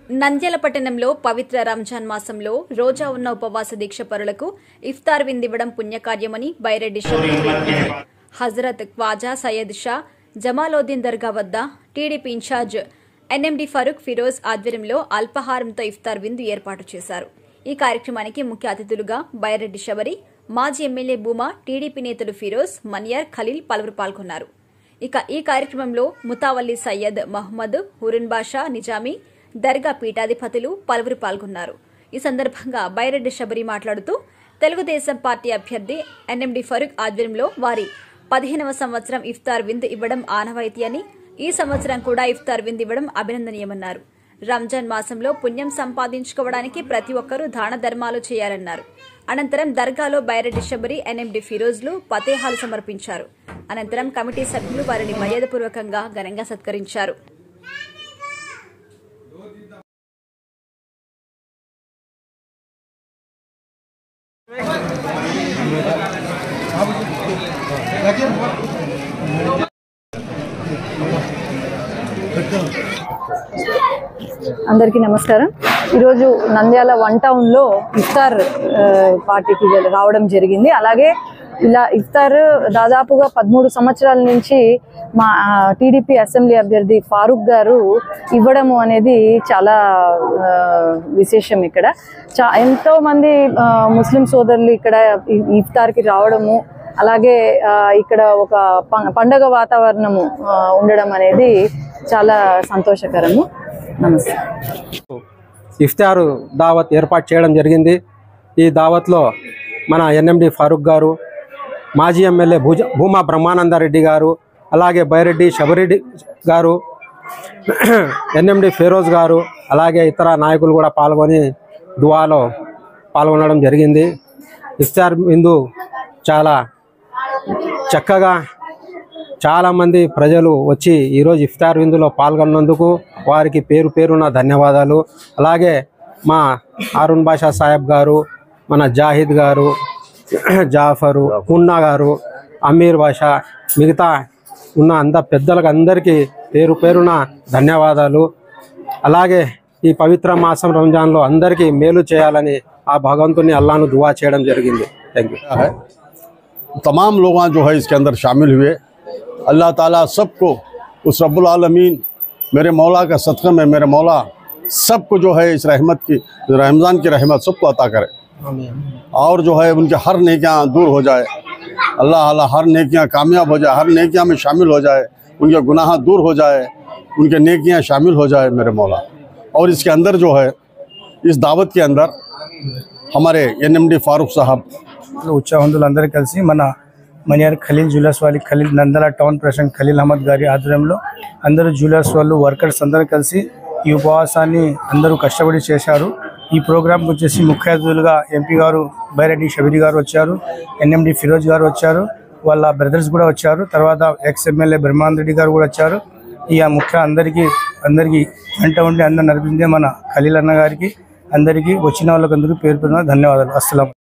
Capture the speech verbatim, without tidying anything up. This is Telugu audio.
నంద్యాల పట్టణంలో పవిత్ర రంజాన్ మాసంలో రోజా ఉన్న ఉపవాస దీక్ష పరులకు ఇఫ్తార్ విందివ్వడం పుణ్యకార్యమని బైరెడ్డి హజరత్ ఖ్వాజా సయ్యద్ షా జమాలోద్దీన్ దర్గా వద్ద TDP incharge NMD Farooq Firoz ఆధ్వర్యంలో అల్పాహారంతో ఇఫ్తార్ విందు ఏర్పాటు చేశారు. ఈ కార్యక్రమానికి ముఖ్య అతిథులుగా బైరెడ్డి శబరి, మాజీ ఎమ్మెల్యే భూమా, టీడీపీ నేతలు ఫిరోజ్, మన్యార్, ఖలీల్ పలువురు పాల్గొన్నారు. ఇక ఈ కార్యక్రమంలో ముతావల్లి సయ్యద్ మహ్మద్, హురున్ బాషా, నిజామీ, దర్గా పీఠాధిపతులు పలువురు పాల్గొన్నారు. ఈ సందర్భంగా బైరెడ్డి శబరి మాట్లాడుతూ తెలుగుదేశం పార్టీ అభ్యర్థి ఎన్ఎండి ఫరూక్ ఆధ్వర్యంలో వారి పదిహేనవ సంవత్సరం ఇఫ్తార్ విందు ఇవ్వడం ఆనవాయితీ అని, ఈ సంవత్సరం కూడా ఇఫ్తార్ విందు ఇవ్వడం అభినందనీయమన్నారు. రంజాన్ మాసంలో పుణ్యం సంపాదించుకోవడానికి ప్రతి ఒక్కరూ దాన ధర్మాలు చేయాలన్నారు. అనంతరం దర్గాలో బైరెడ్డి శబరి, ఎన్ఎండి ఫిరోజ్లు ఫతేహాలు సమర్పించారు. అనంతరం కమిటీ సభ్యులు వారిని మర్యాదపూర్వకంగా ఘనంగా సత్కరించారు. అందరికీ నమస్కారం. ఈరోజు నంద్యాల వన్ టౌన్లో ఇఫ్తార్ పార్టీకి రావడం జరిగింది. అలాగే ఇలా ఇఫ్తార్ దాదాపుగా పదమూడు సంవత్సరాల నుంచి మా టీడీపీ అసెంబ్లీ అభ్యర్థి ఫారూక్ గారు ఇవ్వడము అనేది చాలా విశేషం. ఇక్కడ చా ఎంతో మంది ముస్లిం సోదరులు ఇక్కడ ఇఫ్తార్కి రావడము, అలాగే ఇక్కడ ఒక పండగ వాతావరణము ఉండడం అనేది చాలా సంతోషకరము. నమస్తే. ఇఫ్తారు దావత్ ఏర్పాటు చేయడం జరిగింది. ఈ దావత్లో మన ఎన్ఎండి ఫారూక్ గారు, మాజీ ఎమ్మెల్యే భూజ భూమా బ్రహ్మానందరెడ్డి గారు, అలాగే బైరెడ్డి శబరెడ్డి గారు, ఎన్ఎండి ఫిరోజ్ గారు, అలాగే ఇతర నాయకులు కూడా పాల్గొని దువాలో పాల్గొనడం జరిగింది. ఇఫ్తార్ విందు చాలా చక్కగా చాలామంది ప్రజలు వచ్చి ఈరోజు ఇఫ్తార్ విందులో పాల్గొన్నందుకు వారికి పేరు పేరున ధన్యవాదాలు. అలాగే మా హరున్ బాషా సాహెబ్ గారు, మన జాహిద్ గారు, జాఫరు, మున్నా గారు, అమీర్ బాషా, మిగతా ఉన్న అంత పెద్దలకు అందరికీ పేరు పేరున ధన్యవాదాలు. అలాగే ఈ పవిత్ర మాసం రంజాన్లో అందరికీ మేలు చేయాలని ఆ భగవంతుని అల్లాను దువా చేయడం జరిగింది. Thank you. तमाम लोग जो है इसके अंदर शामिल हुए। अल्लाह ताला सबको उस रब्बुल आलमीन मेरे मौला का सदक़ा में मेरे मौला सबको जो है इस रहमत की रमज़ान की रहमत सबको अता करे और जो है उनके हर नेकियां दूर हो जाए। अल्लाह अल्लाह हर नेकियां कामयाब हो जाए, हर नेकियां में शामिल हो जाए, उनके गुनाह दूर हो जाए, उनके नेकियां शामिल हो जाए मेरे मौला। और इसके अंदर जो है इस दावत के अंदर हमारे एन एम डी फारूक साहब ఉత్సాహవంతులందరూ కలిసి మన మనియార్ ఖలీల్ జ్యువెలర్స్ వాళ్ళ ఖలీల్ నంద్యాల టౌన్ ప్రెసిడెంట్ ఖలీల్ అహ్మద్ గారి ఆధ్వర్యంలో అందరూ జ్యువెలర్స్ వాళ్ళు వర్కర్స్ అందరూ కలిసి ఈ ఉపవాసాన్ని అందరూ కష్టపడి చేశారు. ఈ ప్రోగ్రాంకి వచ్చేసి ముఖ్య అతిథులుగా ఎంపీ గారు బైరెడ్డి శబరి గారు వచ్చారు, ఎన్ఎండి ఫిరోజ్ గారు వచ్చారు, వాళ్ళ బ్రదర్స్ కూడా వచ్చారు, తర్వాత ఎక్స్ ఎమ్మెల్యే బ్రహ్మానంద రెడ్డి గారు కూడా వచ్చారు. ఇక ముఖ్య అందరికీ అందరికీ వెంట ఉండి అందరు నడిపించే మన ఖలీల్ అన్న గారికి అందరికీ వచ్చిన వాళ్ళకందరికీ పేరు పేరున ధన్యవాదాలు. అస్సలాం.